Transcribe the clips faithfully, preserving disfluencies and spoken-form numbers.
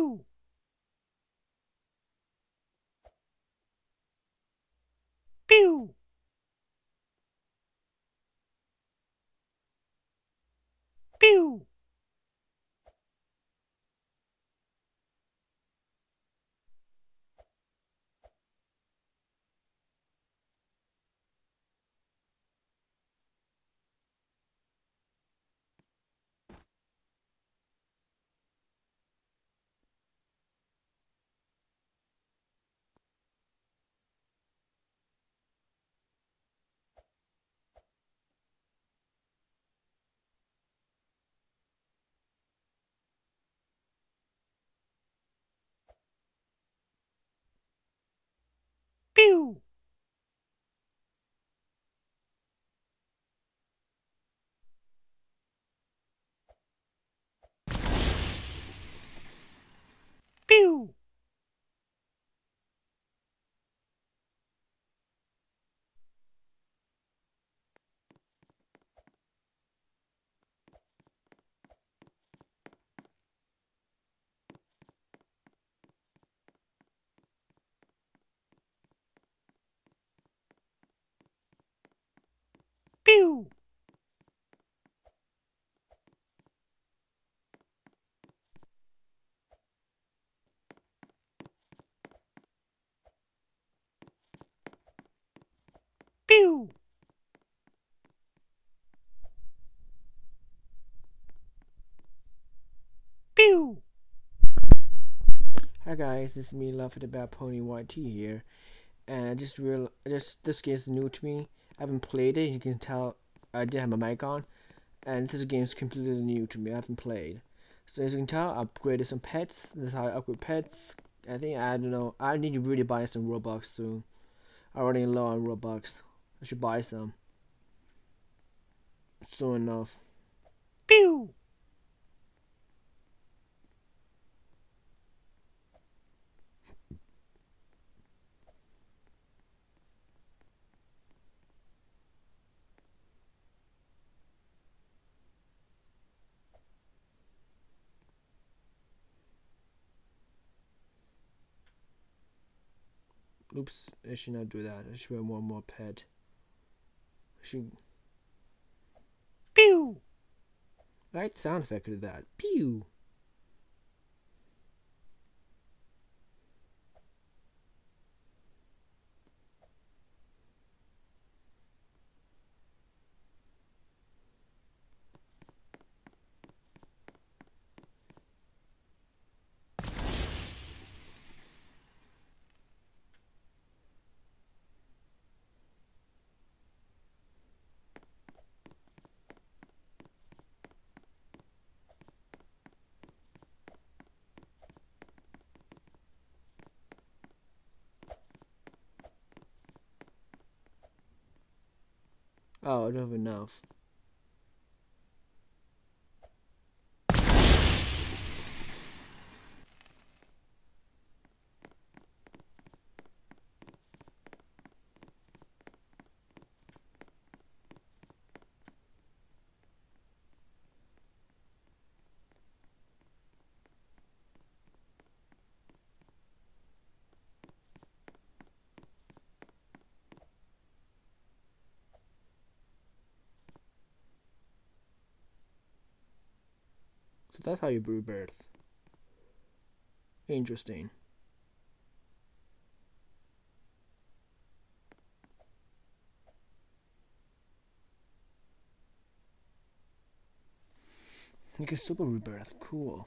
Pew! Pew! Pew! Pew! Pew! Pew! Pew! Pew! Hi guys, this is me, Laughing About Pony Y T here, and I just real just this game is new to me. I haven't played it. You can tell I did have my mic on, and this game is completely new to me. I haven't played, so as you can tell, I upgraded some pets. This is how I upgrade pets. I think I don't know. I need to really buy some Robux soon. I'm running low on Robux. I should buy some soon enough. Pew! Oops, I should not do that. I should have one more pet. I should. Pew! I like the sound effect of that. Pew! Oh, I don't have enough. So that's how you brew birth. Interesting. You can super rebirth. Cool.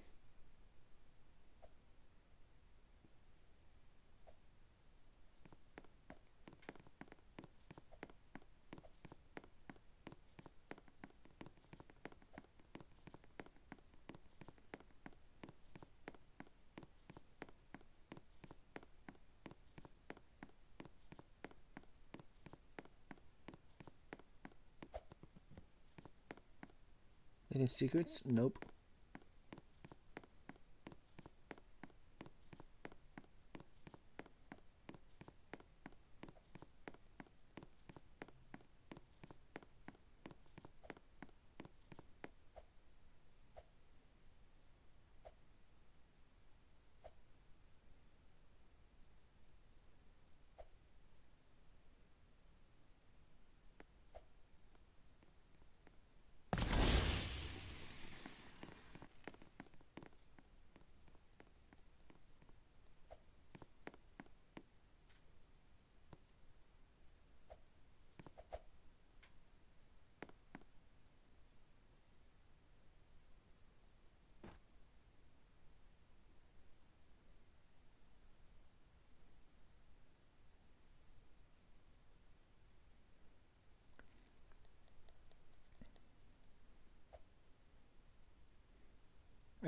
Any secrets? Nope.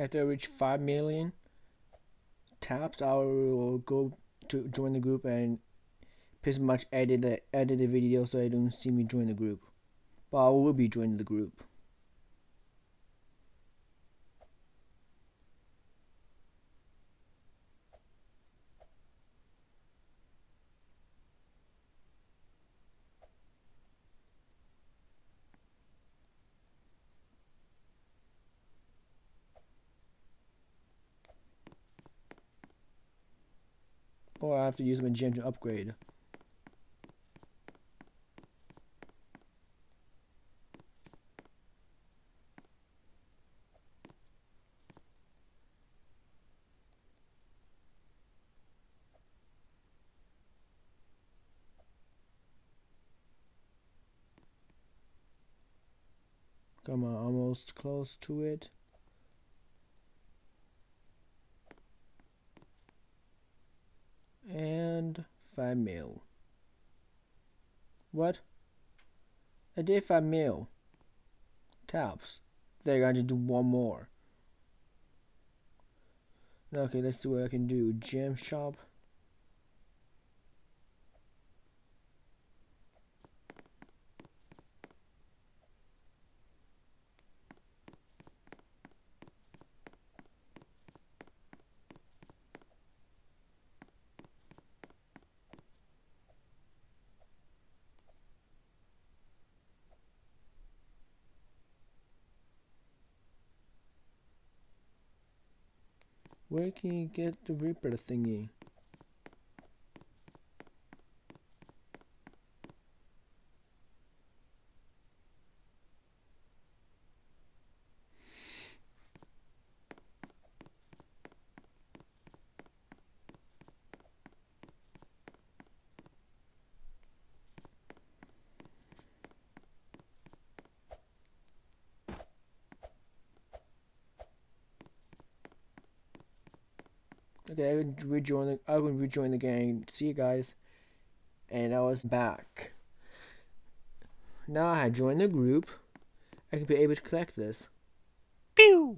After I reach five million taps, I will go to join the group and pretty much edit the edit the video so I don't see me join the group. But I will be joining the group. Or I have to use my gem to upgrade. Come on, almost close to it. And five mil. What? I did five mil taps. They're going to do one more. Okay, let's see what I can do. Gem shop. Where can you get the Reaper thingy? Okay, I can rejoin the I can rejoin the gang. See you guys. And I was back. Now I joined the group. I can be able to collect this. Pew!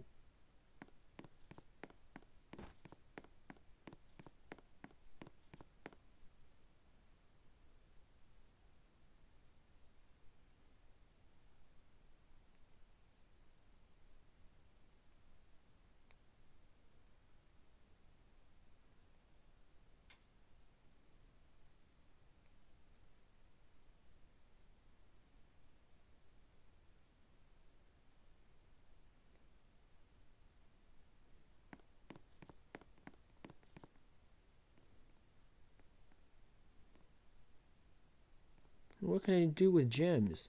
What can I do with gems?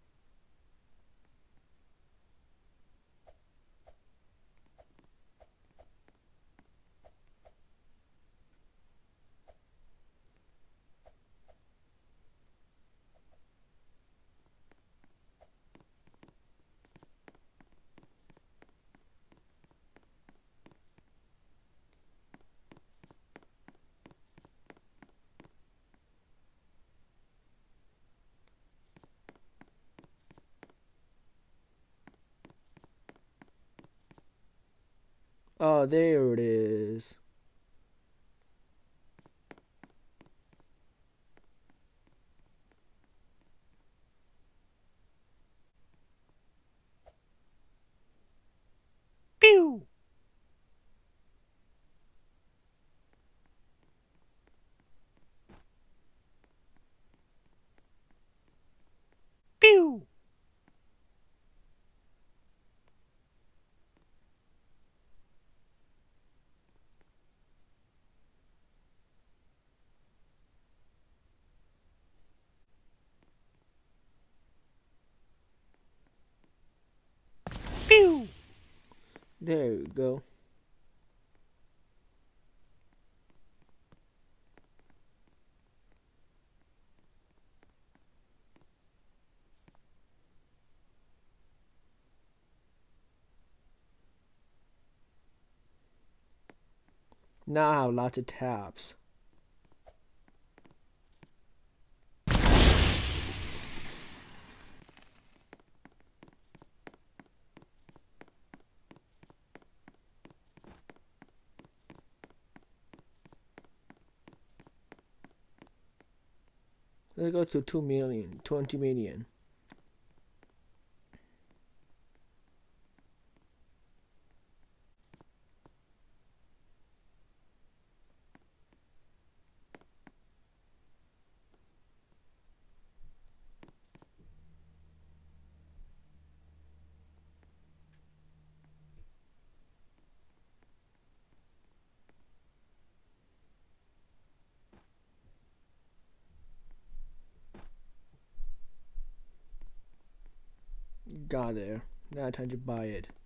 Oh, there it is. Pew! Pew! Pew! There you go. Now I have lots of tabs. Let's go to two million, twenty million. Got there. Now time to buy it.